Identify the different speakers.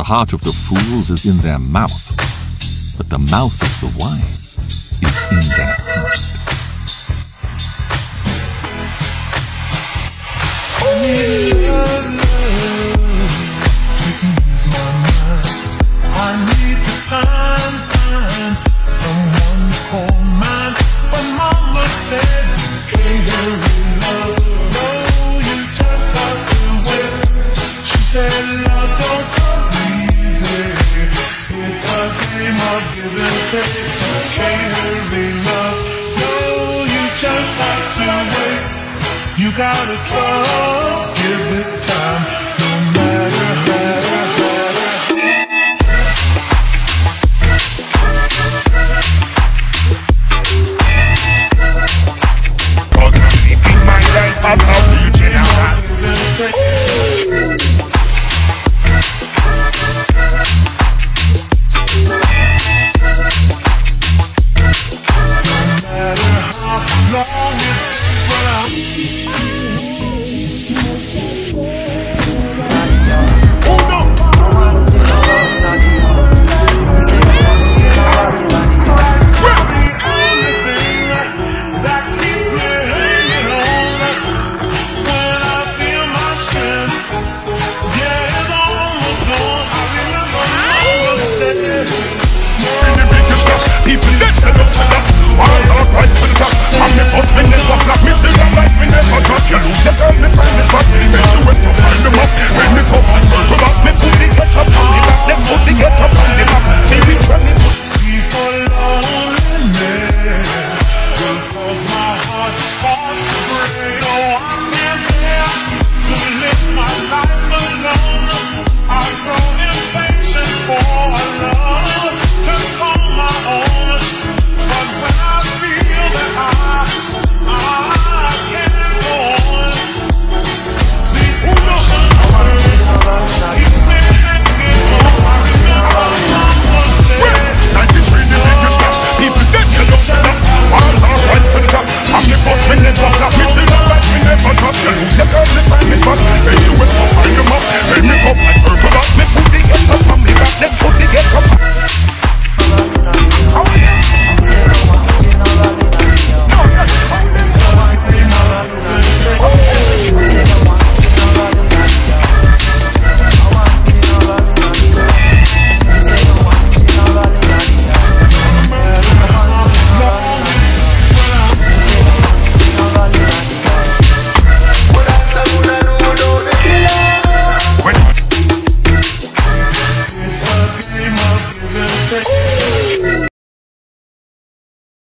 Speaker 1: heart of the fools is in their mouth, but the mouth of the wise is in their heart.
Speaker 2: I need to find someone to call mine. But mama said, can't get real love. No, you just have to wait. She said, love don't come easy. It's a game of give and take. Can't hurry love. No, you just have to wait. You gotta trust, give it time. No matter
Speaker 3: You lose your girl, me find me spot. Make you went to find them up. When me tough, to that me put it.